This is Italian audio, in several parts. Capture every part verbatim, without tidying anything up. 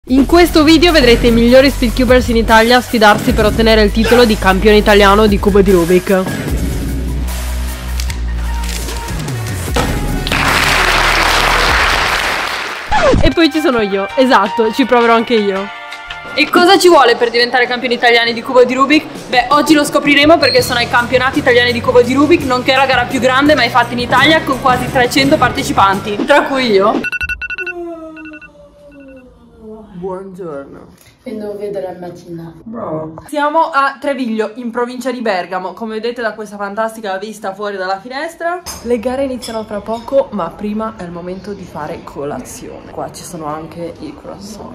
In questo video vedrete i migliori speedcubers in Italia sfidarsi per ottenere il titolo di campione italiano di cubo di Rubik. E poi ci sono io, esatto, ci proverò anche io. E cosa ci vuole per diventare campioni italiani di cubo di Rubik? Beh, oggi lo scopriremo perché sono ai campionati italiani di cubo di Rubik, nonché la gara più grande mai fatta in Italia con quasi trecento partecipanti, tra cui io. Buongiorno. E non vedere mattina. Bravo. Siamo a Treviglio, in provincia di Bergamo. Come vedete da questa fantastica vista fuori dalla finestra. Le gare iniziano tra poco, ma prima è il momento di fare colazione. Qua ci sono anche i croissant.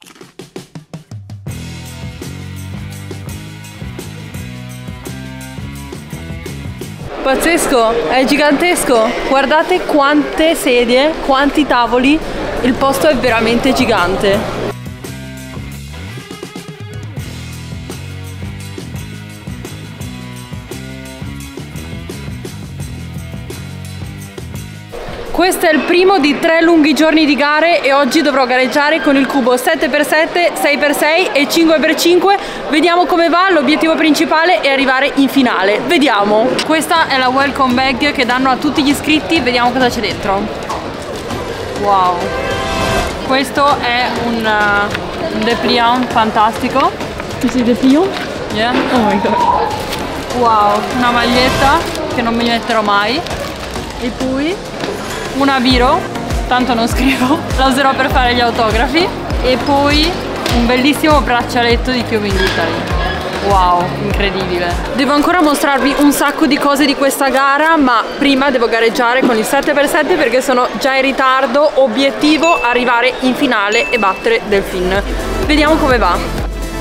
Pazzesco, è gigantesco. Guardate quante sedie, quanti tavoli. Il posto è veramente gigante. Questo è il primo di tre lunghi giorni di gare e oggi dovrò gareggiare con il cubo sette per sette, sei per sei e cinque per cinque. Vediamo come va, l'obiettivo principale è arrivare in finale. Vediamo. Questa è la welcome bag che danno a tutti gli iscritti, vediamo cosa c'è dentro. Wow. Questo è un, uh, un dépliant fantastico. Questo è dépliant? Yeah. Oh my god. Wow, una maglietta che non mi metterò mai. E poi una biro, tanto non scrivo, la userò per fare gli autografi. E poi un bellissimo braccialetto di Cubing Italy. Wow, incredibile. Devo ancora mostrarvi un sacco di cose di questa gara, ma prima devo gareggiare con il sette per sette perché sono già in ritardo. Obiettivo arrivare in finale e battere Delfin. Vediamo come va.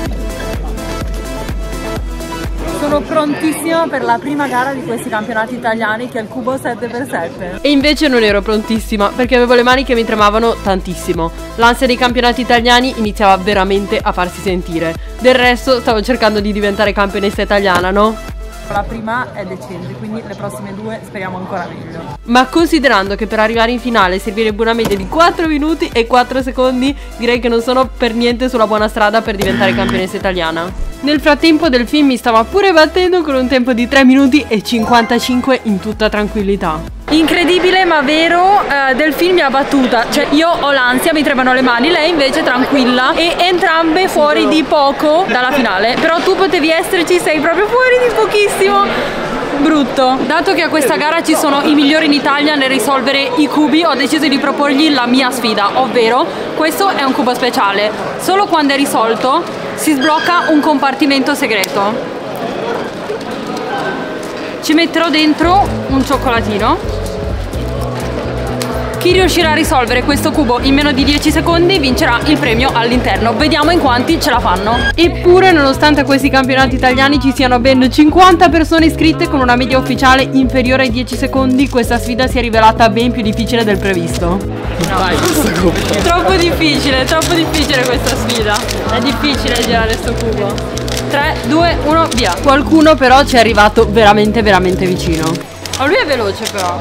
Sono prontissima per la prima gara di questi campionati italiani che è il cubo sette per sette. E invece non ero prontissima perché avevo le mani che mi tremavano tantissimo. L'ansia dei campionati italiani iniziava veramente a farsi sentire. Del resto stavo cercando di diventare campionessa italiana, no? La prima è decente, quindi le prossime due speriamo ancora meglio. Ma considerando che per arrivare in finale servirebbe una media di quattro minuti e quattro secondi, direi che non sono per niente sulla buona strada per diventare campionessa italiana. Nel frattempo Delfin mi stava pure battendo con un tempo di tre minuti e cinquantacinque in tutta tranquillità. Incredibile ma vero, eh, Delfin mi ha battuta, cioè io ho l'ansia, mi tremano le mani, lei invece tranquilla e entrambe fuori di poco dalla finale. Però tu potevi esserci, sei proprio fuori di pochissimo. Brutto. Dato che a questa gara ci sono i migliori in Italia nel risolvere i cubi, ho deciso di proporgli la mia sfida, ovvero questo è un cubo speciale. Solo quando è risolto si sblocca un compartimento segreto. Ci metterò dentro un cioccolatino. Chi riuscirà a risolvere questo cubo in meno di dieci secondi vincerà il premio all'interno. Vediamo in quanti ce la fanno. Eppure, nonostante a questi campionati italiani ci siano ben cinquanta persone iscritte con una media ufficiale inferiore ai dieci secondi, questa sfida si è rivelata ben più difficile del previsto. No. Troppo difficile, troppo difficile questa sfida. È difficile girare sto cubo. tre, due, uno, via. Qualcuno però ci è arrivato veramente veramente vicino. Ma lui è veloce però.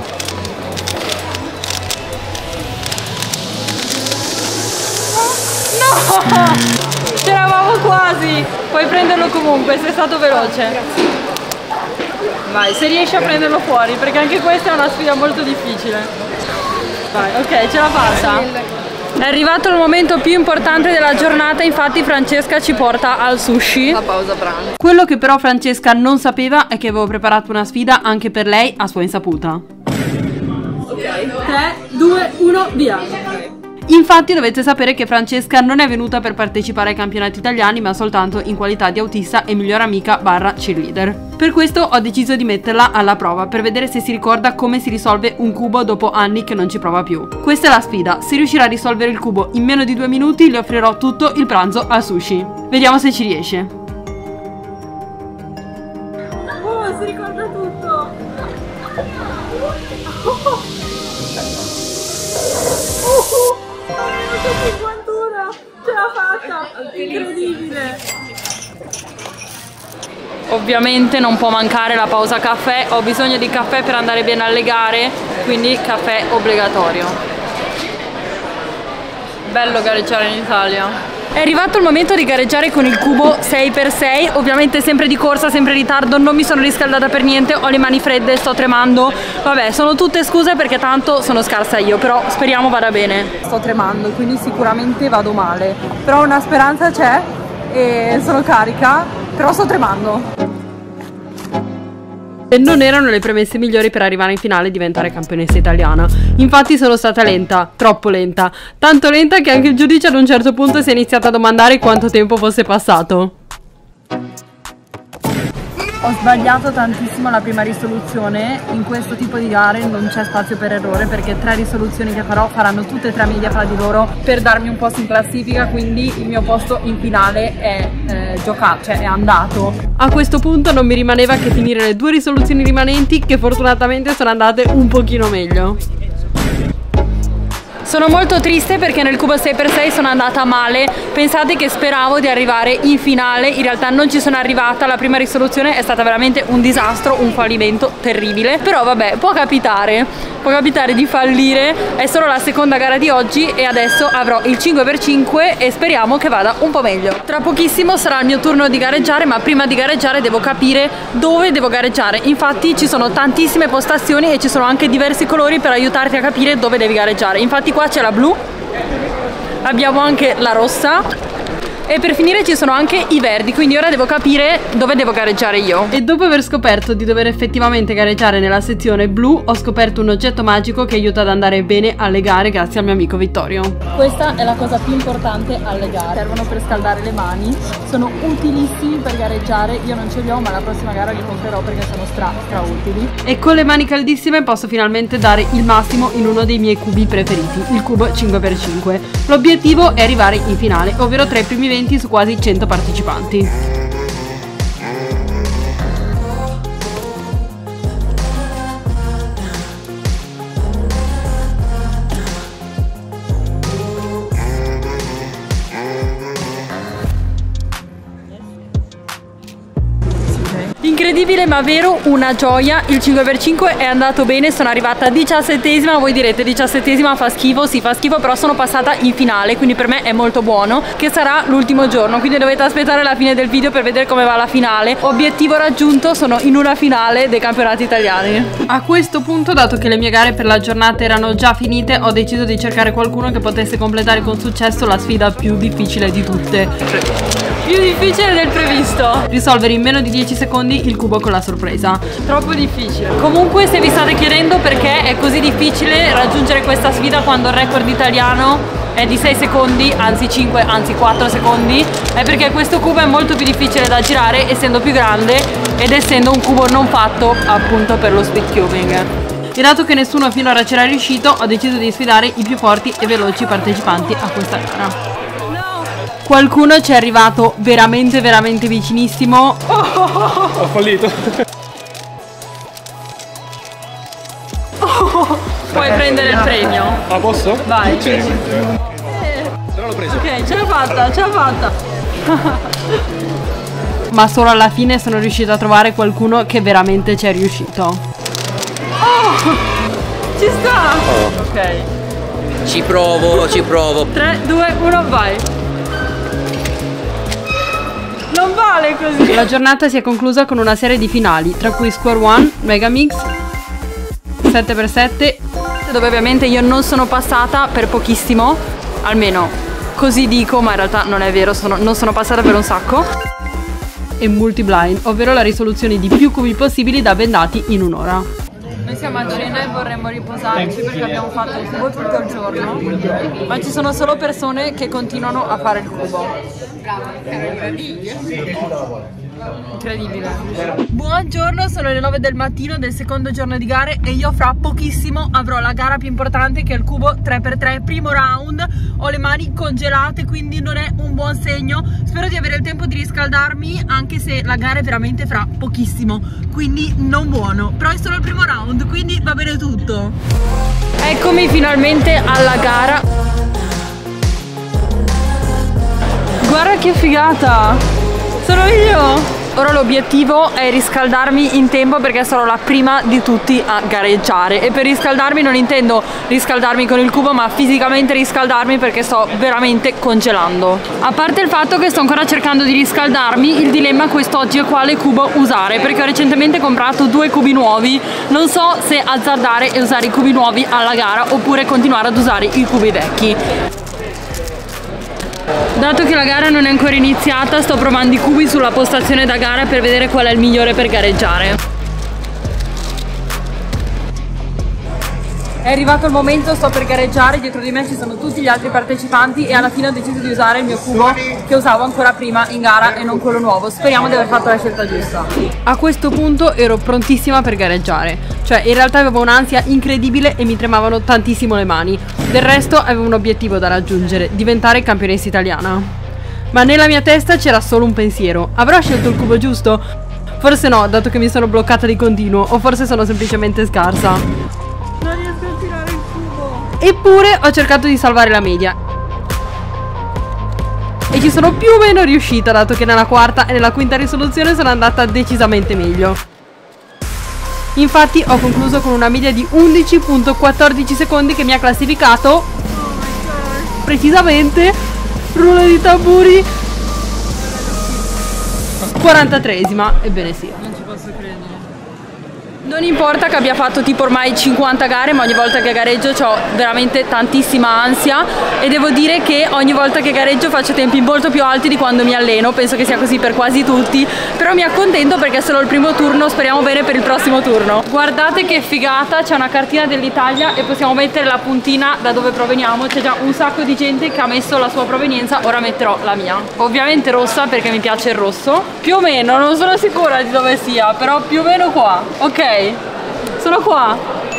No! C'eravamo quasi! Puoi prenderlo comunque, sei stato veloce. Vai, se riesci a prenderlo fuori, perché anche questa è una sfida molto difficile. Vai, ok, ce l'ha fatta. È arrivato il momento più importante della giornata, infatti Francesca ci porta al sushi. La pausa pranzo. Quello che però Francesca non sapeva è che avevo preparato una sfida anche per lei a sua insaputa. Ok. tre, due, uno, via. Infatti dovete sapere che Francesca non è venuta per partecipare ai campionati italiani, ma soltanto in qualità di autista e migliore amica barra cheerleader. Per questo ho deciso di metterla alla prova, per vedere se si ricorda come si risolve un cubo dopo anni che non ci prova più. Questa è la sfida, se riuscirà a risolvere il cubo in meno di due minuti le offrirò tutto il pranzo al sushi. Vediamo se ci riesce. Oh, si ricorda tutto! Oh. cinquantuno, ce l'ha fatta, incredibile. Ovviamente non può mancare la pausa caffè, ho bisogno di caffè per andare bene alle gare, quindi caffè obbligatorio. Bello gareggiare in Italia. È arrivato il momento di gareggiare con il cubo sei per sei, ovviamente sempre di corsa, sempre in ritardo, non mi sono riscaldata per niente, ho le mani fredde, sto tremando, vabbè sono tutte scuse perché tanto sono scarsa io, però speriamo vada bene. Sto tremando, quindi sicuramente vado male, però una speranza c'è e sono carica, però sto tremando. E non erano le premesse migliori per arrivare in finale e diventare campionessa italiana. Infatti sono stata lenta, troppo lenta. Tanto lenta che anche il giudice ad un certo punto si è iniziato a domandare quanto tempo fosse passato. Ho sbagliato tantissimo la prima risoluzione, in questo tipo di gare non c'è spazio per errore perché tre risoluzioni che farò faranno tutte e tre media fra di loro per darmi un posto in classifica, quindi il mio posto in finale è eh, giocato, cioè è andato. A questo punto non mi rimaneva che finire le due risoluzioni rimanenti che fortunatamente sono andate un pochino meglio. Sono molto triste perché nel cubo sei per sei sono andata male, pensate che speravo di arrivare in finale, in realtà non ci sono arrivata, la prima risoluzione è stata veramente un disastro, un fallimento terribile, però vabbè, può capitare, può capitare di fallire, è solo la seconda gara di oggi e adesso avrò il cinque per cinque e speriamo che vada un po' meglio. Tra pochissimo sarà il mio turno di gareggiare, ma prima di gareggiare devo capire dove devo gareggiare, infatti ci sono tantissime postazioni e ci sono anche diversi colori per aiutarti a capire dove devi gareggiare, infatti qua c'è la blu, abbiamo anche la rossa e per finire ci sono anche i verdi, quindi ora devo capire dove devo gareggiare io. E dopo aver scoperto di dover effettivamente gareggiare nella sezione blu, ho scoperto un oggetto magico che aiuta ad andare bene alle gare grazie al mio amico Vittorio. Questa è la cosa più importante alle gare, servono per scaldare le mani, sono utilissimi per gareggiare, io non ce li ho ma la prossima gara li comprerò perché sono stra, stra utili. E con le mani caldissime posso finalmente dare il massimo in uno dei miei cubi preferiti, il cubo cinque per cinque. L'obiettivo è arrivare in finale, ovvero tra i primi venti su quasi cento partecipanti. Incredibile ma vero, una gioia, il cinque per cinque è andato bene, sono arrivata diciassettesima, voi direte diciassettesima fa schifo, sì fa schifo, però sono passata in finale, quindi per me è molto buono, che sarà l'ultimo giorno, quindi dovete aspettare la fine del video per vedere come va la finale. Obiettivo raggiunto, sono in una finale dei campionati italiani. A questo punto, dato che le mie gare per la giornata erano già finite, ho deciso di cercare qualcuno che potesse completare con successo la sfida più difficile di tutte. Più difficile del previsto. Risolvere in meno di dieci secondi il cubo con la sorpresa. Troppo difficile. Comunque, se vi state chiedendo perché è così difficile raggiungere questa sfida quando il record italiano è di sei secondi, anzi cinque, anzi quattro secondi, è perché questo cubo è molto più difficile da girare essendo più grande ed essendo un cubo non fatto appunto per lo speed cubing. E dato che nessuno finora c'era riuscito, ho deciso di sfidare i più forti e veloci partecipanti a questa gara. Qualcuno ci è arrivato veramente veramente vicinissimo. Oh, oh, oh. Ho fallito. Oh, puoi eh, prendere il premio. Ah, posso? Vai. Sì. Eh. Però l'ho preso. Ok, ce l'ho fatta, ce l'ho fatta. Ma solo alla fine sono riuscita a trovare qualcuno che veramente ci è riuscito. Oh, ci sta. Oh. Ok. Ci provo, ci provo. tre, due, uno, vai. Non vale così. La giornata si è conclusa con una serie di finali, tra cui Square One, Megamix, sette per sette, dove ovviamente io non sono passata per pochissimo, almeno così dico, ma in realtà non è vero, sono, non sono passata per un sacco, e Multi-Blind, ovvero la risoluzione di più cubi possibili da bendati in un'ora. Noi siamo a cena e vorremmo riposarci perché abbiamo fatto il cubo tutto il giorno, ma ci sono solo persone che continuano a fare il cubo. Incredibile. Buongiorno, sono le nove del mattino del secondo giorno di gare e io fra pochissimo avrò la gara più importante che è il cubo tre per tre, primo round. Ho le mani congelate, quindi non è un buon segno. Spero di avere il tempo di riscaldarmi, anche se la gara è veramente fra pochissimo, quindi non buono. Però è solo il primo round, quindi va bene tutto. Eccomi finalmente alla gara. Guarda che figata! Sono io! Ora l'obiettivo è riscaldarmi in tempo perché sarò la prima di tutti a gareggiare. E per riscaldarmi non intendo riscaldarmi con il cubo, ma fisicamente riscaldarmi perché sto veramente congelando. A parte il fatto che sto ancora cercando di riscaldarmi, il dilemma quest'oggi è quale cubo usare, perché ho recentemente comprato due cubi nuovi. Non so se azzardare e usare i cubi nuovi alla gara oppure continuare ad usare i cubi vecchi. Dato che la gara non è ancora iniziata, sto provando i cubi sulla postazione da gara per vedere qual è il migliore per gareggiare. È arrivato il momento, sto per gareggiare, dietro di me ci sono tutti gli altri partecipanti e alla fine ho deciso di usare il mio cubo che usavo ancora prima in gara e non quello nuovo. Speriamo di aver fatto la scelta giusta. A questo punto ero prontissima per gareggiare, cioè in realtà avevo un'ansia incredibile e mi tremavano tantissimo le mani. Del resto avevo un obiettivo da raggiungere, diventare campionessa italiana. Ma nella mia testa c'era solo un pensiero: avrò scelto il cubo giusto? Forse no, dato che mi sono bloccata di continuo, o forse sono semplicemente scarsa. Eppure ho cercato di salvare la media e ci sono più o meno riuscita, dato che nella quarta e nella quinta risoluzione sono andata decisamente meglio. Infatti ho concluso con una media di undici virgola quattordici secondi che mi ha classificato precisamente, rullo di tamburi, quarantatreesima, ebbene sì. Non ci posso credere. Non importa che abbia fatto tipo ormai cinquanta gare, ma ogni volta che gareggio ho veramente tantissima ansia e devo dire che ogni volta che gareggio faccio tempi molto più alti di quando mi alleno. Penso che sia così per quasi tutti, però mi accontento perché è solo il primo turno, speriamo bene per il prossimo turno. Guardate che figata, c'è una cartina dell'Italia e possiamo mettere la puntina da dove proveniamo. C'è già un sacco di gente che ha messo la sua provenienza, ora metterò la mia. Ovviamente rossa perché mi piace il rosso. Più o meno, non sono sicura di dove sia, però più o meno qua. Ok, sono qua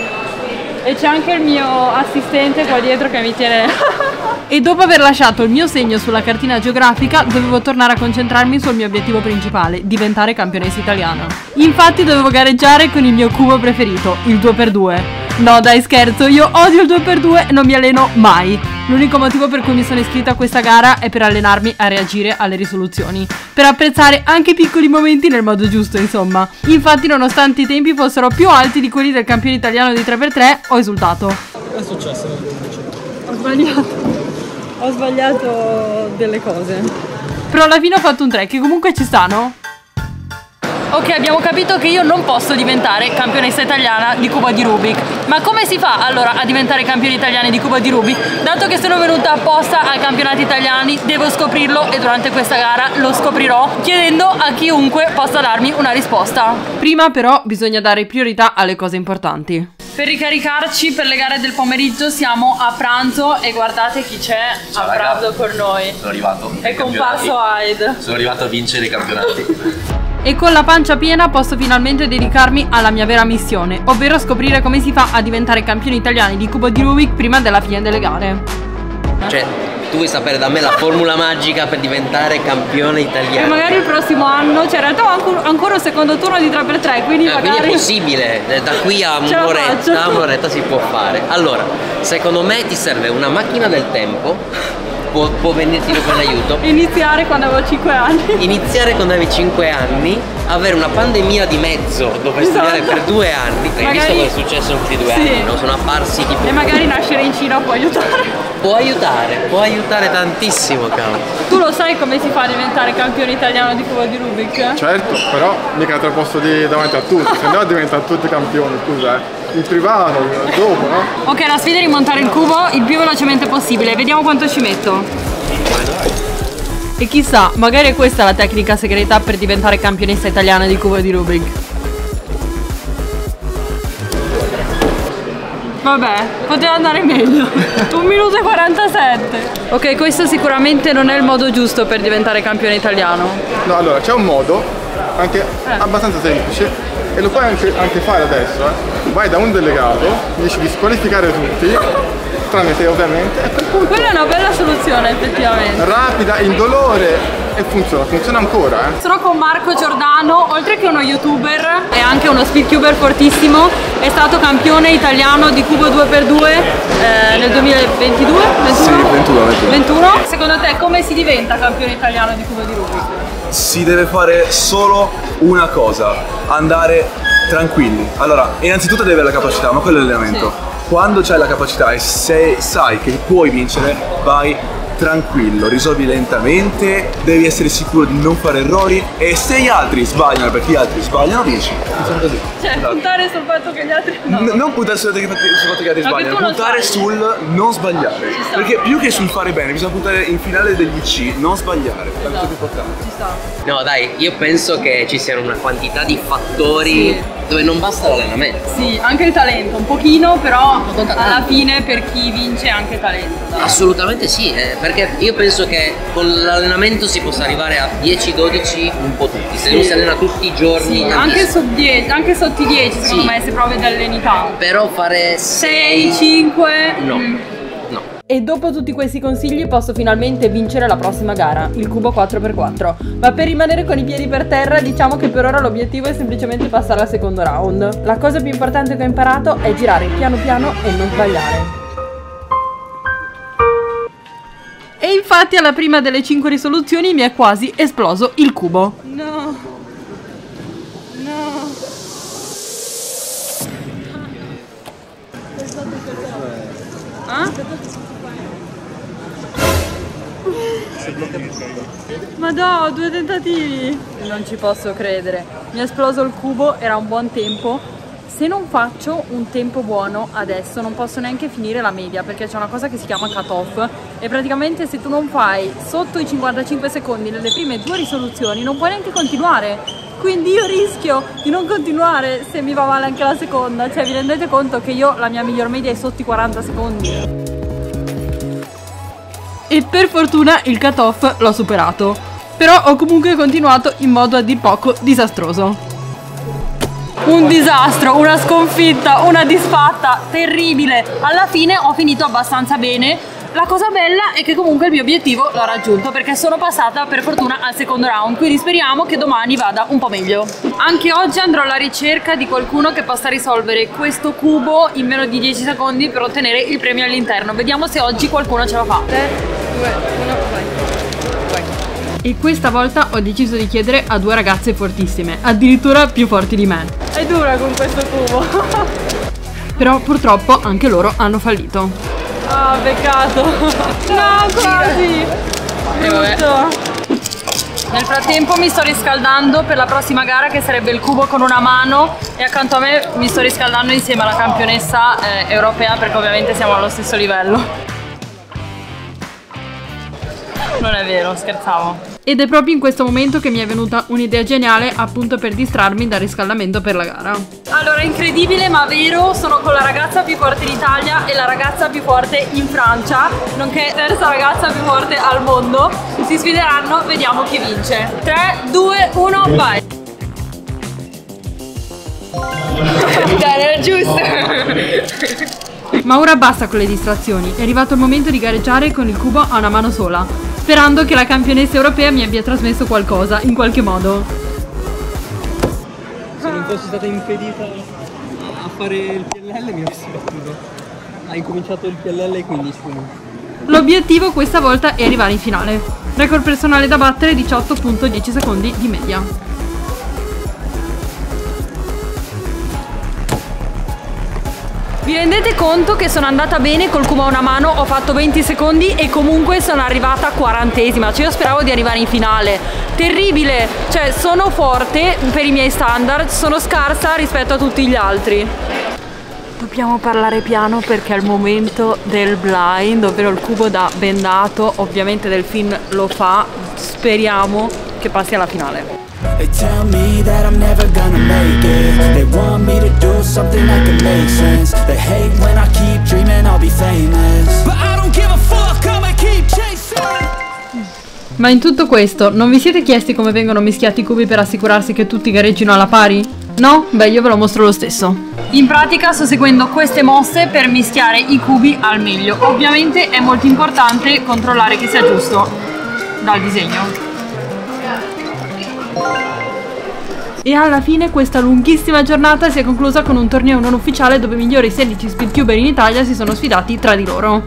e c'è anche il mio assistente qua dietro che mi tiene. E dopo aver lasciato il mio segno sulla cartina geografica dovevo tornare a concentrarmi sul mio obiettivo principale: diventare campionessa italiana. Infatti dovevo gareggiare con il mio cubo preferito, il due per due. No dai, scherzo, io odio il due per due e non mi alleno mai. L'unico motivo per cui mi sono iscritta a questa gara è per allenarmi a reagire alle risoluzioni, per apprezzare anche i piccoli momenti nel modo giusto, insomma. Infatti, nonostante i tempi fossero più alti di quelli del campione italiano di tre per tre, ho esultato. Che è successo? Ho sbagliato. Ho sbagliato delle cose. Però alla fine ho fatto un tre, che comunque ci stanno. Ok, abbiamo capito che io non posso diventare campionessa italiana di cubo di Rubik. Ma come si fa allora a diventare campione italiani di cubo di Rubik? Dato che sono venuta apposta ai campionati italiani, devo scoprirlo e durante questa gara lo scoprirò chiedendo a chiunque possa darmi una risposta. Prima però bisogna dare priorità alle cose importanti. Per ricaricarci per le gare del pomeriggio siamo a pranzo e guardate chi c'è a pranzo con noi. Sono arrivato. È comparso Hyde. Sono arrivato a vincere i campionati. E con la pancia piena posso finalmente dedicarmi alla mia vera missione, ovvero scoprire come si fa a diventare campioni italiani di cubo di Rubik prima della fine delle gare. Cioè, tu vuoi sapere da me la formula magica per diventare campione italiano? E magari il prossimo anno, cioè in realtà ho ancora un secondo turno di tre per tre, quindi eh, magari... Quindi è possibile, da qui a un'oretta, un'oretta si può fare. Allora, secondo me ti serve una macchina del tempo. Può, può venirti con aiuto. Iniziare quando avevo cinque anni. Iniziare quando avevi cinque anni, avere una pandemia di mezzo dove esatto. studiare per due anni. Hai magari... visto cosa è successo in questi due sì. anni? No? Sono apparsi tipo. E magari nascere in Cina può aiutare. Può aiutare, può aiutare tantissimo, cavolo. Tu lo sai come si fa a diventare campione italiano di cubo di Rubik? Certo, però mica te lo posso dire davanti a tutti, se no diventano tutti campioni, scusa eh. In privato, dopo, no? Ok, la sfida è rimontare il cubo il più velocemente possibile. Vediamo quanto ci metto. E chissà, magari è questa la tecnica segreta per diventare campionessa italiana di cubo di Rubik. Vabbè, poteva andare meglio. un minuto e quarantasette. Ok, questo sicuramente non è il modo giusto per diventare campione italiano. No, allora, c'è un modo, anche eh. abbastanza semplice, e lo puoi anche, anche fare adesso, eh. Vai da un delegato, dici di squalificare tutti, tranne te ovviamente, e a quel punto... Quella è una bella soluzione, effettivamente. Rapida, indolore e funziona, funziona ancora, eh. Sono con Marco Giordano, oltre che uno youtuber e anche uno speedcuber fortissimo, è stato campione italiano di cubo due per due eh, nel duemilaventidue? ventuno? Sì, ventuno, ventuno. ventuno. Secondo te come si diventa campione italiano di cubo di Rubik? Si deve fare solo una cosa, andare tranquilli. Allora, innanzitutto devi avere la capacità, ma quello è l'allenamento. Sì. Quando c'hai la capacità e se sai che puoi vincere, vai tranquillo, risolvi lentamente, devi essere sicuro di non fare errori e se gli altri sbagliano perché gli altri sbagliano, vinci. Funziona così. Cioè, esatto. Puntare sul fatto che gli altri no. N non puntare sul fatto che gli altri sbagliano, puntare sul non sbagliare. Perché più che sul fare bene, bisogna puntare in finale degli I C, non sbagliare. Esatto. È la cosa più importante. Ci sta. No dai, io penso che ci siano una quantità di fattori sì. dove non basta l'allenamento. Sì, anche il talento, un pochino, però alla fine per chi vince anche talento. Dai. Assolutamente sì, eh, perché io penso che con l'allenamento si possa arrivare a dieci dodici un po' tutti, se sì. non si allena tutti i giorni. Sì, anche, so dieci, anche sotto i dieci secondo sì. me se provi ad alleni tanto. Però fare sei cinque no. Mm. E dopo tutti questi consigli posso finalmente vincere la prossima gara, il cubo quattro per quattro. Ma per rimanere con i piedi per terra diciamo che per ora l'obiettivo è semplicemente passare al secondo round. La cosa più importante che ho imparato è girare piano piano e non sbagliare. E infatti alla prima delle cinque risoluzioni mi è quasi esploso il cubo. No. No. Ah? Ma no, due tentativi. Non ci posso credere. Mi è esploso il cubo, era un buon tempo. Se non faccio un tempo buono adesso non posso neanche finire la media, perché c'è una cosa che si chiama cut off e praticamente se tu non fai sotto i cinquantacinque secondi nelle prime due risoluzioni non puoi neanche continuare. Quindi io rischio di non continuare se mi va male anche la seconda. Cioè vi rendete conto che io la mia miglior media è sotto i quaranta secondi. E per fortuna il cut off l'ho superato, però ho comunque continuato in modo a dir poco disastroso. Un disastro, una sconfitta, una disfatta terribile. Alla fine ho finito abbastanza bene. La cosa bella è che comunque il mio obiettivo l'ho raggiunto perché sono passata per fortuna al secondo round, quindi speriamo che domani vada un po' meglio. Anche oggi andrò alla ricerca di qualcuno che possa risolvere questo cubo in meno di dieci secondi per ottenere il premio all'interno. Vediamo se oggi qualcuno ce la fa. tre, due, uno, vai. Vai. E questa volta ho deciso di chiedere a due ragazze fortissime, addirittura più forti di me. È dura con questo cubo. Però purtroppo anche loro hanno fallito. Ah, oh, peccato. No, quasi. Brutto. Nel frattempo mi sto riscaldando per la prossima gara che sarebbe il cubo con una mano e accanto a me mi sto riscaldando insieme alla campionessa eh, europea perché ovviamente siamo allo stesso livello. Non è vero, scherzavo. Ed è proprio in questo momento che mi è venuta un'idea geniale appunto per distrarmi dal riscaldamento per la gara. Allora, incredibile ma vero, sono con la ragazza più forte in Italia e la ragazza più forte in Francia, nonché terza ragazza più forte al mondo. Si sfideranno, vediamo chi vince. tre, due, uno, vai! Dai, era giusto! Ma ora basta con le distrazioni, è arrivato il momento di gareggiare con il cubo a una mano sola, sperando che la campionessa europea mi abbia trasmesso qualcosa, in qualche modo. Se non fossi stata impedita a fare il P L L mi avresti battuto. Hai incominciato il P L L ai quindici minuti. L'obiettivo questa volta è arrivare in finale. Record personale da battere, diciotto virgola dieci secondi di media. Vi rendete conto che sono andata bene col cubo a una mano, ho fatto venti secondi e comunque sono arrivata quarantesima, cioè io speravo di arrivare in finale. Terribile, cioè sono forte per i miei standard, sono scarsa rispetto a tutti gli altri. Dobbiamo parlare piano perché è il momento del blind, ovvero il cubo da bendato, ovviamente Delphine lo fa, speriamo che passi alla finale. They tell me that I'm never gonna make it. They want me to do something that can make sense. They hate when I keep dreaming I'll be famous. But I don't give a fuck, I'ma keep chasing. Ma in tutto questo, non vi siete chiesti come vengono mischiati i cubi per assicurarsi che tutti gareggino alla pari? No? Beh, io ve lo mostro lo stesso. In pratica sto seguendo queste mosse per mischiare i cubi al meglio. Ovviamente è molto importante controllare che sia giusto dal disegno. E alla fine questa lunghissima giornata si è conclusa con un torneo non ufficiale dove i migliori sedici speedcuber in Italia si sono sfidati tra di loro.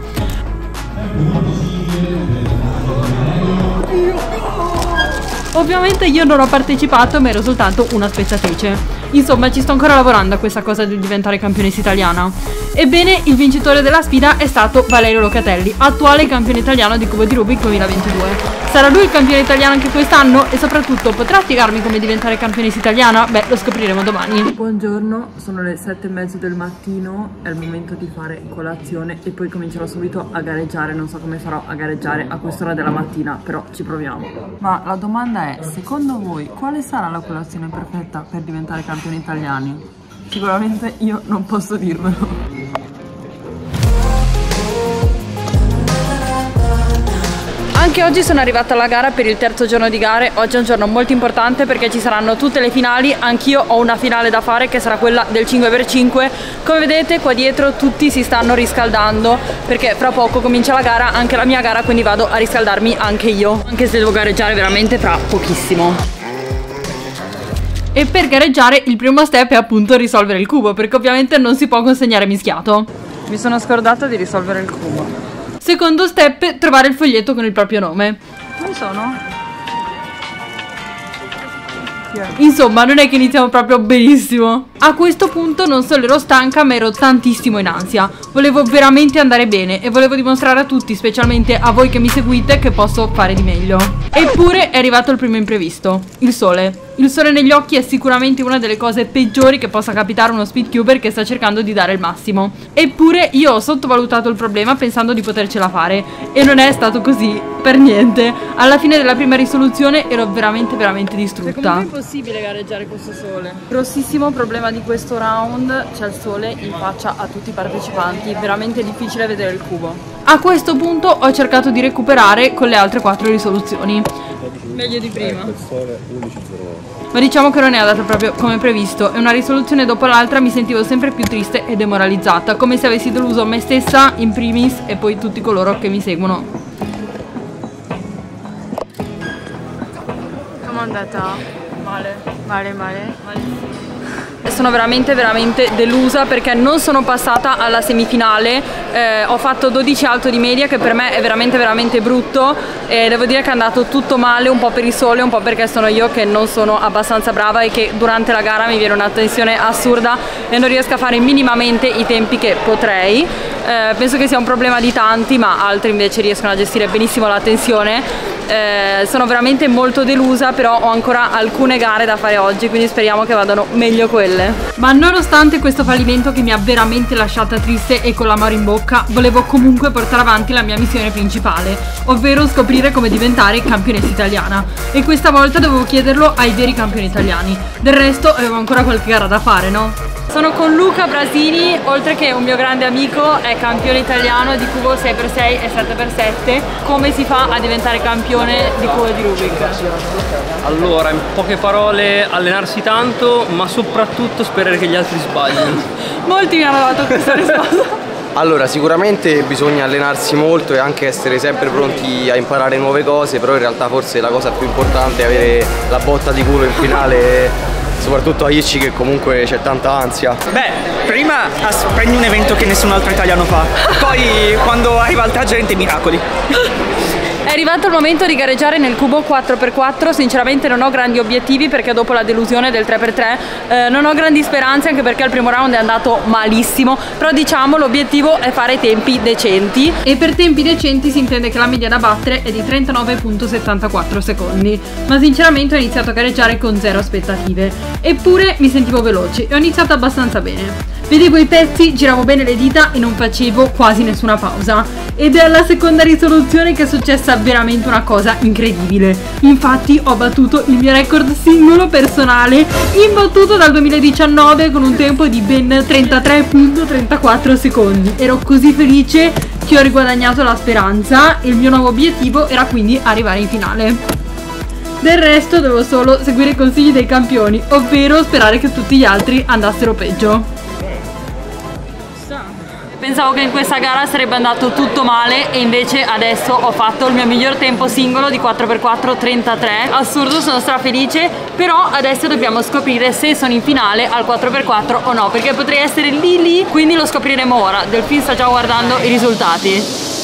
Ovviamente io non ho partecipato, ma ero soltanto una spettatrice. Insomma, ci sto ancora lavorando a questa cosa di diventare campionessa italiana. Ebbene, il vincitore della sfida è stato Valerio Locatelli, attuale campione italiano di Cubo di Rubik duemilaventidue. Sarà lui il campione italiano anche quest'anno? E soprattutto, potrà spiegarmi come diventare campionessa italiana? Beh, lo scopriremo domani. Buongiorno, sono le sette e mezzo del mattino, è il momento di fare colazione e poi comincerò subito a gareggiare. Non so come farò a gareggiare a quest'ora della mattina, però ci proviamo. Ma la domanda è, secondo voi, quale sarà la colazione perfetta per diventare campioni italiani? Sicuramente io non posso dirvelo. Anche oggi sono arrivata alla gara per il terzo giorno di gare. Oggi è un giorno molto importante perché ci saranno tutte le finali. Anch'io ho una finale da fare che sarà quella del cinque per cinque. Come vedete qua dietro tutti si stanno riscaldando perché fra poco comincia la gara, anche la mia gara, quindi vado a riscaldarmi anche io, anche se devo gareggiare veramente fra pochissimo. E per gareggiare il primo step è appunto risolvere il cubo, perché ovviamente non si può consegnare mischiato. Mi sono scordata di risolvere il cubo. Secondo step, trovare il foglietto con il proprio nome. Dove sono? Insomma, non è che iniziamo proprio benissimo. A questo punto non solo ero stanca, ma ero tantissimo in ansia. Volevo veramente andare bene e volevo dimostrare a tutti, specialmente a voi che mi seguite, che posso fare di meglio. Eppure è arrivato il primo imprevisto, il sole. Il sole negli occhi è sicuramente una delle cose peggiori che possa capitare a uno speedcuber che sta cercando di dare il massimo. Eppure io ho sottovalutato il problema pensando di potercela fare, e non è stato così per niente. Alla fine della prima risoluzione ero veramente veramente distrutta. Secondo me è impossibile gareggiare questo sole. Grossissimo problema di questo round, c'è il sole in faccia a tutti i partecipanti, veramente difficile vedere il cubo. A questo punto ho cercato di recuperare con le altre quattro risoluzioni. Meglio di prima. Ma diciamo che non è andata proprio come previsto, e una risoluzione dopo l'altra mi sentivo sempre più triste e demoralizzata, come se avessi deluso me stessa in primis e poi tutti coloro che mi seguono. Com'è andata? Male. Male, male? Malissimo. Sono veramente veramente delusa perché non sono passata alla semifinale. Eh, ho fatto dodici alto di media, che per me è veramente veramente brutto, e devo dire che è andato tutto male, un po' per il sole, un po' perché sono io che non sono abbastanza brava e che durante la gara mi viene una tensione assurda e non riesco a fare minimamente i tempi che potrei. Eh, penso che sia un problema di tanti, ma altri invece riescono a gestire benissimo la tensione. Eh, sono veramente molto delusa, però ho ancora alcune gare da fare oggi, quindi speriamo che vadano meglio quelle. Ma nonostante questo fallimento che mi ha veramente lasciata triste e con l'amaro in bocca, volevo comunque portare avanti la mia missione principale, ovvero scoprire come diventare campionessa italiana, e questa volta dovevo chiederlo ai veri campioni italiani. Del resto avevo ancora qualche gara da fare, no? Sono con Luca Brasini, oltre che un mio grande amico, è campione italiano di cubo sei per sei e sette per sette. Come si fa a diventare campione di cubo di Rubik? Allora, in poche parole, allenarsi tanto, ma soprattutto sperare che gli altri sbaglino. Molti mi hanno dato questa risposta. Allora, sicuramente bisogna allenarsi molto e anche essere sempre pronti a imparare nuove cose, però in realtà forse la cosa più importante è avere la botta di culo in finale. Soprattutto a Icci, che comunque c'è tanta ansia. Beh, prima prendi un evento che nessun altro italiano fa, poi quando arriva altra gente, miracoli. È arrivato il momento di gareggiare nel cubo quattro per quattro. Sinceramente non ho grandi obiettivi perché dopo la delusione del tre per tre eh, non ho grandi speranze, anche perché il primo round è andato malissimo. Però diciamo l'obiettivo è fare tempi decenti, e per tempi decenti si intende che la media da battere è di trentanove virgola settantaquattro secondi. Ma sinceramente ho iniziato a gareggiare con zero aspettative, eppure mi sentivo veloce e ho iniziato abbastanza bene. Vedevo i pezzi, giravo bene le dita e non facevo quasi nessuna pausa. Ed è alla seconda risoluzione che è successa veramente una cosa incredibile. Infatti ho battuto il mio record singolo personale imbattuto dal duemiladiciannove con un tempo di ben trentatré virgola trentaquattro secondi. Ero così felice che ho riguadagnato la speranza e il mio nuovo obiettivo era quindi arrivare in finale. Del resto dovevo solo seguire i consigli dei campioni, ovvero sperare che tutti gli altri andassero peggio. Pensavo che in questa gara sarebbe andato tutto male e invece adesso ho fatto il mio miglior tempo singolo di quattro per quattro trentatré. Assurdo, sono strafelice, però adesso dobbiamo scoprire se sono in finale al quattro per quattro o no, perché potrei essere lì lì, quindi lo scopriremo ora. Delphine sta già guardando i risultati.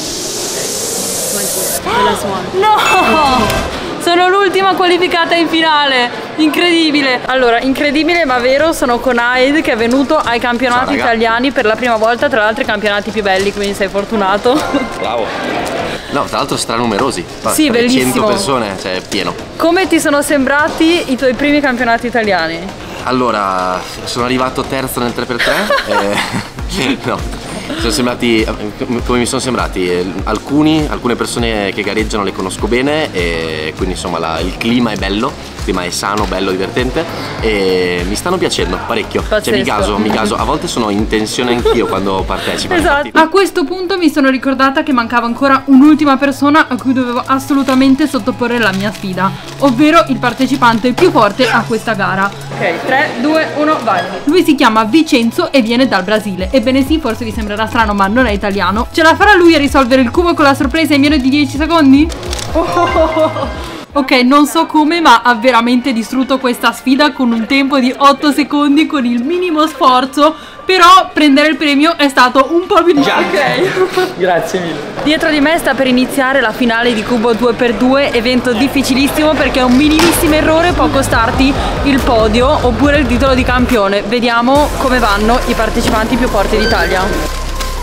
No! Sono l'ultima qualificata in finale, incredibile. Allora, incredibile ma vero, sono con Aid che è venuto ai campionati Ciao, italiani per la prima volta, tra l'altro i campionati più belli, quindi sei fortunato. Bravo. No, tra l'altro stranumerosi. Sì, bellissimo. trecento persone, cioè pieno. Come ti sono sembrati i tuoi primi campionati italiani? Allora, sono arrivato terzo nel tre per tre. e... no. Sono sembrati, come mi sono sembrati, alcuni, alcune persone che gareggiano le conosco bene e quindi insomma la, il clima è bello, il clima è sano, bello, divertente e mi stanno piacendo parecchio. Pazzesco. Cioè mi caso, mi caso, a volte sono in tensione anch'io quando partecipo. Esatto. A questo punto mi sono ricordata che mancava ancora un'ultima persona a cui dovevo assolutamente sottoporre la mia sfida, ovvero il partecipante più forte a questa gara. Ok, tre, due, uno, vai. Lui si chiama Vincenzo e viene dal Brasile. Ebbene sì, forse vi sembrerà strano ma non è italiano. Ce la farà lui a risolvere il cubo con la sorpresa in meno di dieci secondi? Oh oh oh oh. Ok, non so come ma ha veramente distrutto questa sfida con un tempo di otto secondi con il minimo sforzo. Però prendere il premio è stato un po' più difficile. Ok. Grazie mille. Dietro di me sta per iniziare la finale di cubo due per due, evento difficilissimo perché un minimissimo errore può costarti il podio oppure il titolo di campione. Vediamo come vanno i partecipanti più forti d'Italia.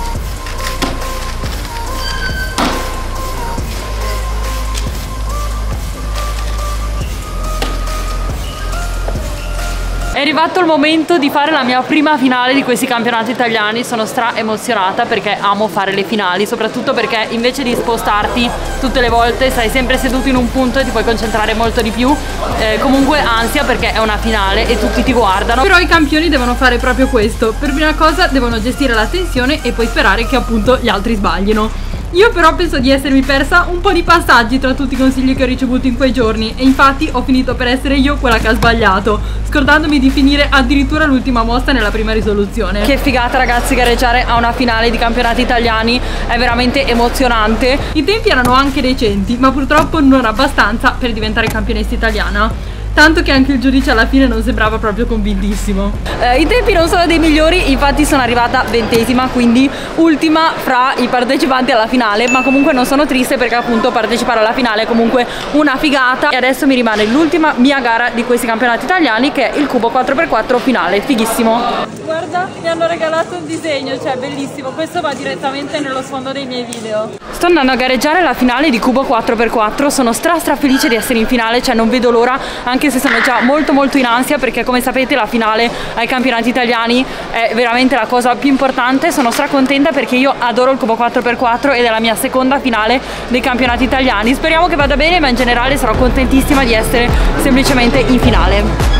È arrivato il momento di fare la mia prima finale di questi campionati italiani, sono stra emozionata perché amo fare le finali, soprattutto perché invece di spostarti tutte le volte stai sempre seduto in un punto e ti puoi concentrare molto di più. Eh, comunque ansia perché è una finale e tutti ti guardano. Però i campioni devono fare proprio questo, per prima cosa devono gestire la tensione e poi sperare che appunto gli altri sbaglino. Io però penso di essermi persa un po' di passaggi tra tutti i consigli che ho ricevuto in quei giorni e infatti ho finito per essere io quella che ha sbagliato, scordandomi di finire addirittura l'ultima mossa nella prima risoluzione. Che figata ragazzi, gareggiare a una finale di campionati italiani è veramente emozionante. I tempi erano anche decenti ma purtroppo non abbastanza per diventare campionessa italiana. Tanto che anche il giudice alla fine non sembrava proprio convintissimo. Eh, I tempi non sono dei migliori, infatti sono arrivata ventesima, quindi ultima fra i partecipanti alla finale, ma comunque non sono triste perché appunto partecipare alla finale è comunque una figata. E adesso mi rimane l'ultima mia gara di questi campionati italiani che è il cubo quattro per quattro finale, fighissimo. Guarda, mi hanno regalato un disegno, cioè bellissimo, questo va direttamente nello sfondo dei miei video. Sto andando a gareggiare la finale di cubo quattro per quattro, sono stra stra felice di essere in finale, cioè non vedo l'ora, anche se sono già molto molto in ansia perché come sapete la finale ai campionati italiani è veramente la cosa più importante. Sono stra contenta perché io adoro il cubo quattro per quattro ed è la mia seconda finale dei campionati italiani. Speriamo che vada bene, ma in generale sarò contentissima di essere semplicemente in finale.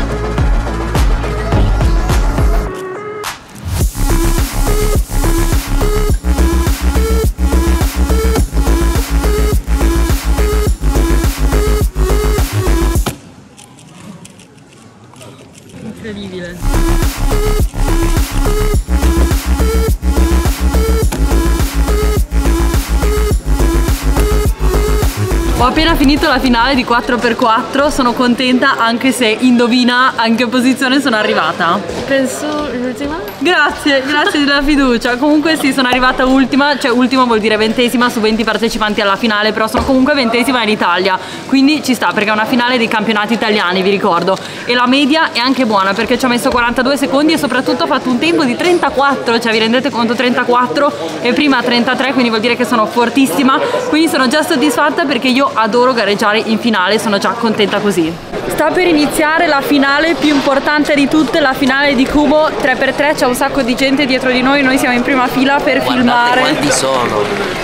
Incredibile. Ho appena finito la finale di quattro per quattro, sono contenta anche se indovina a che posizione sono arrivata. Penso l'ultima. Grazie, grazie della fiducia. Comunque sì, sono arrivata ultima, cioè ultima vuol dire ventesima su venti partecipanti alla finale, però sono comunque ventesima in Italia, quindi ci sta perché è una finale dei campionati italiani, vi ricordo. E la media è anche buona perché ci ho messo quarantadue secondi e soprattutto ho fatto un tempo di trentaquattro, cioè vi rendete conto, trentaquattro e prima trentatré, quindi vuol dire che sono fortissima, quindi sono già soddisfatta perché io adoro gareggiare in finale, sono già contenta così. Sta per iniziare la finale più importante di tutte, la finale di cubo tre per tre, c'è un sacco di gente dietro di noi, noi siamo in prima fila per Guardate filmare. Quanti sono?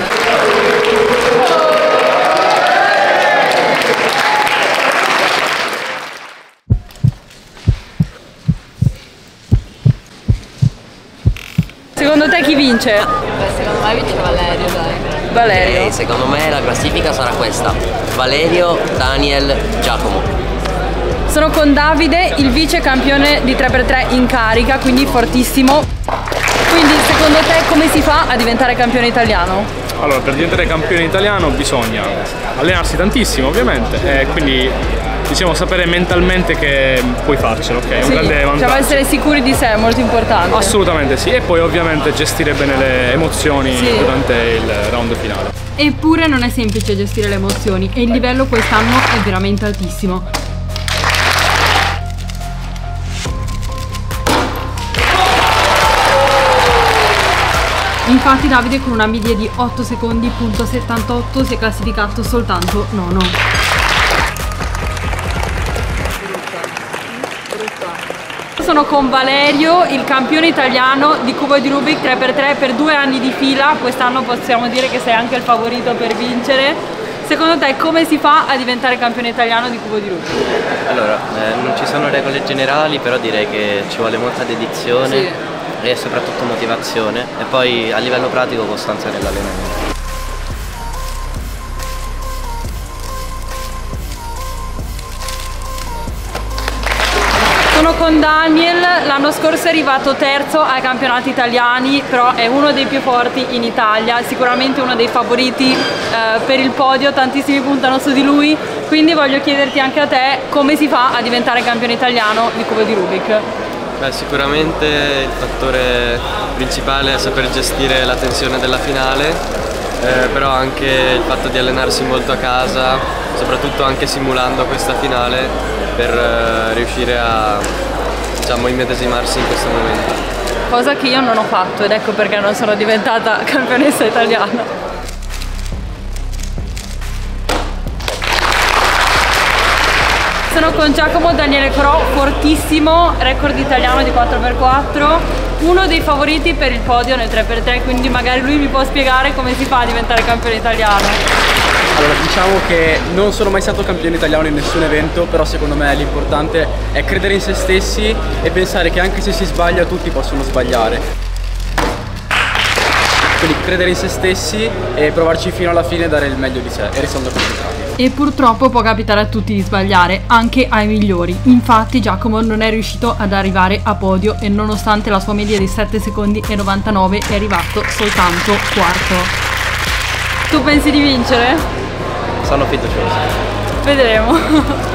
Secondo te chi vince? Beh, secondo me vince Valerio, dai. Valerio. Okay, secondo me la classifica sarà questa: Valerio, Daniel, Giacomo. Sono con Davide, il vice campione di tre per tre in carica, quindi fortissimo. Quindi secondo te come si fa a diventare campione italiano? Allora, per diventare campione italiano bisogna allenarsi tantissimo, ovviamente, e quindi diciamo sapere mentalmente che puoi farcelo, ok? È un Sì, grande vantaggio. cioè essere sicuri di sé è molto importante. Assolutamente sì, e poi ovviamente gestire bene le emozioni Sì. durante il round finale. Eppure non è semplice gestire le emozioni e il livello quest'anno è veramente altissimo. Infatti Davide con una media di otto secondi punto settantotto si è classificato soltanto nono. Sono con Valerio, il campione italiano di cubo di Rubik tre per tre per due anni di fila. Quest'anno possiamo dire che sei anche il favorito per vincere. Secondo te come si fa a diventare campione italiano di cubo di Rubik? Allora, eh, non ci sono regole generali, però direi che ci vuole molta dedizione. Sì. E soprattutto motivazione e poi a livello pratico costanza nell'allenamento. Sono con Daniel, l'anno scorso è arrivato terzo ai campionati italiani, però è uno dei più forti in Italia, sicuramente uno dei favoriti eh, per il podio, tantissimi puntano su di lui, quindi voglio chiederti anche a te come si fa a diventare campione italiano di cubo di Rubik. Beh, sicuramente il fattore principale è saper gestire la tensione della finale, eh, però anche il fatto di allenarsi molto a casa, soprattutto anche simulando questa finale per eh, riuscire a, diciamo, immedesimarsi in questo momento. Cosa che io non ho fatto ed ecco perché non sono diventata campionessa italiana. Sono con Giacomo Daniele Cro, fortissimo, record italiano di quattro per quattro, uno dei favoriti per il podio nel tre per tre, quindi magari lui mi può spiegare come si fa a diventare campione italiano. Allora, diciamo che non sono mai stato campione italiano in nessun evento, però secondo me l'importante è credere in se stessi e pensare che anche se si sbaglia tutti possono sbagliare. Quindi credere in se stessi e provarci fino alla fine e dare il meglio di sé e restando concentrati. E purtroppo può capitare a tutti di sbagliare, anche ai migliori. Infatti Giacomo non è riuscito ad arrivare a podio e nonostante la sua media di sette secondi e novantanove è arrivato soltanto quarto. Tu pensi di vincere? Sono fiducioso. Vedremo.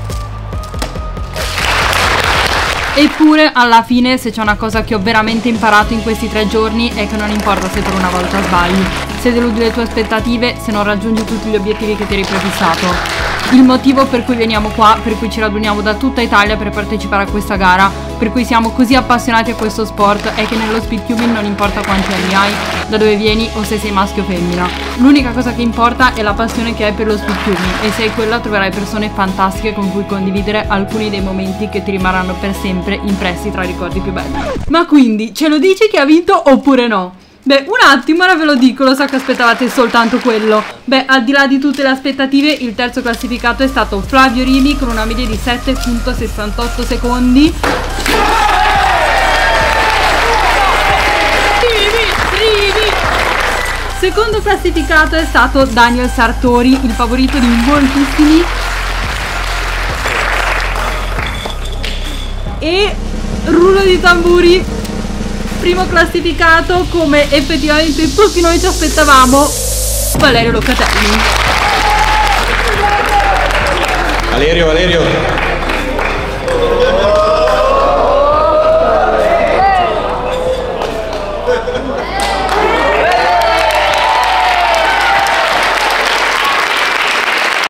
Eppure alla fine, se c'è una cosa che ho veramente imparato in questi tre giorni è che non importa se per una volta sbagli, se deludi le tue aspettative, se non raggiungi tutti gli obiettivi che ti eri prefissato. Il motivo per cui veniamo qua, per cui ci raduniamo da tutta Italia per partecipare a questa gara, per cui siamo così appassionati a questo sport, è che nello speedcubing non importa quanti anni hai, da dove vieni o se sei maschio o femmina. L'unica cosa che importa è la passione che hai per lo speedcubing e se hai quella troverai persone fantastiche con cui condividere alcuni dei momenti che ti rimarranno per sempre impressi tra i ricordi più belli. Ma quindi, ce lo dici che ha vinto oppure no? Beh, un attimo, ora ve lo dico, lo so che aspettavate soltanto quello. Beh, al di là di tutte le aspettative, il terzo classificato è stato Flavio Rimi con una media di sette virgola sessantotto secondi. Rimi, Rimi! Secondo classificato è stato Daniel Sartori, il favorito di moltissimi. E rullo di tamburi, primo classificato, come effettivamente tutti noi ci aspettavamo, Valerio Locatelli. Valerio, Valerio,